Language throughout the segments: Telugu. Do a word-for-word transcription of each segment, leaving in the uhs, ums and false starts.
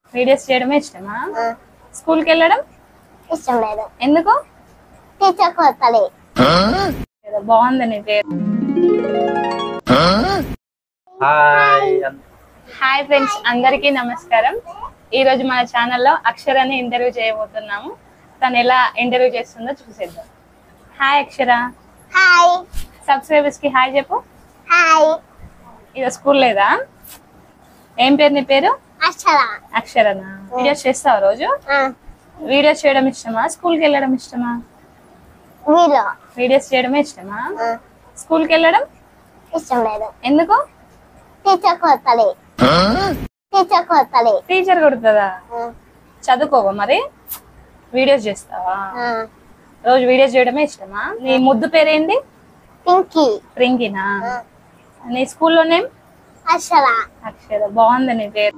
వీడియోస్ చేయడమే ఇష్టమా? ఆ, స్కూల్ కి వెళ్ళడం ఇష్టం లేదు. ఎందుకు? టీచర్ కొత్తలే. ఏదో బాగుంది నీ పేరు. హాయ్ అన్- హాయ్ ఫ్రెండ్స్, అందరికీ నమస్కారం. ఈ రోజు మన ఛానల్లో అక్షరాన్ని ఇంటర్వ్యూ చేయబోతున్నాము. తను ఎలా ఇంటర్వ్యూ చేస్తుందో చూసేద్దాం. Hi Akshara, hi. సబ్స్క్రైబర్స్ కి హాయ్ చెప్పు. హాయ్. ఇది స్కూల్ లేదా? ఏం పేరు నీ పేరు? అక్షర. అక్షరనా? వీడియోస్ చేస్తావా రోజు? ఆ, వీడియోస్ చేయడం ఇష్టమా? స్కూల్ కి వెళ్ళడం ఇష్టమా? వీలో. వీడియోస్ చేయడమే ఇష్టమా? ఆ, స్కూల్ కి వెళ్ళడం ఇష్టం లేదు. ఎందుకు? టీచర్ కొత్తలే. టీచర్ కొత్తలే. టీచర్ కొడుతుందా? ఆ, చదువుకోవా మరి? వీడియోస్ చేస్తావా? ఆ, రోజు వీడియోస్ చేయడమే ఇష్టమా? నీ ముద్దు పేరేంటి? పింకీ. ప్రింకినా? ఆ, నీ స్కూల్లో నేమ్? అక్షర. అక్షర. బాగుంది నీ పేరు.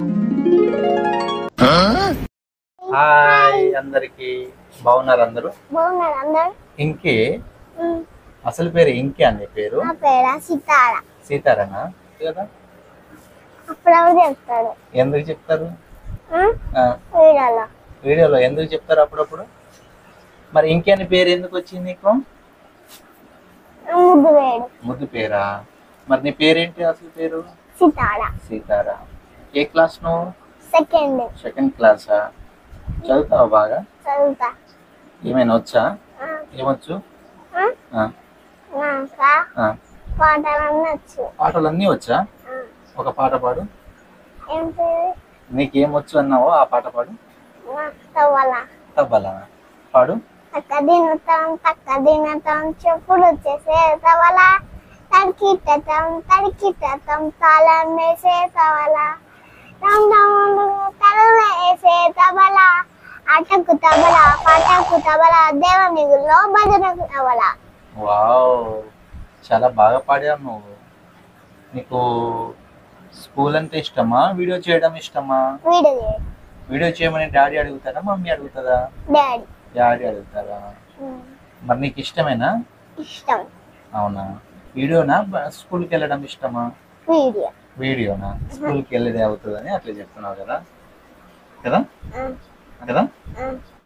హాయ్ అందరికి బాగున్నారు అందరూ. బాగున్నారు అందరు. ఇంకే ఉమ్, అసలు పేరు ఇంకే అనే పేరు నా పేరు సీతార. సీతారానా కదా? అప్పుడప్పుడు చెప్తాడు. ఎందుకు చెప్తారు? ఉమ్, ఆ, వీడియోలో. వీడియోలో ఎందుకు చెప్తారు అప్పుడప్పుడు? మరి ఇంకే అనే పేరు ఎందుకు వచ్చింది నీకు? ముద్దు వేడు. ముద్దు పేరా? మరి నీ పేరేంటి అసలు పేరు? సీతార. సీతారా. ఏ క్లాస్ నువ్వు? సెకండ్. సెకండ్ క్లాసా? చదువుతావా బాగా? చదువుతా. ఏమైనా వచ్చా? ఆ, ఏమొచ్చు? ఆ, ఆ, నాకు ఆ. పాటలన్నీ వచ్చు. పాటలన్నీ వచ్చా? ఆ, ఒక పాట పాడు. ఏం పేరు? నీకేమొచ్చు అన్నావో ఆ పాట పాడు. తవ్వాల. తబ్బలా పాడు. తక్క దినతం తక్క దినతం చెప్పులు వచ్చేసే తవల తడికిట్టం తడికిట్టం తాళం వేసే తవల తరువులు వేసే తబల ఆటకు తబల పాటకు తబల దేవుని గుళ్ళో భజనకు తబల. వావ్, చాలా బాగా పాడావు నువ్వు. నీకు స్కూల్ అంటే ఇష్టమా, వీడియో చేయడం ఇష్టమా? వీడియో వీడియో చేయమని డాడీ అడుగుతారా, మమ్మీ అడుగుతుందా? డాడీ. డాడీ అడుగుతారా? మరి నీకు ఇష్టమేనా? ఇష్టం. అవునా? వీడియోనా బ- స్కూల్కి వెళ్ళడం ఇష్టమా? వీడియో. వీడియోనా? స్కూల్కి వెళ్ళేది అవుతుందని అట్లా చెప్తున్నావు కదా కదా ఆ, కదా? ఆ.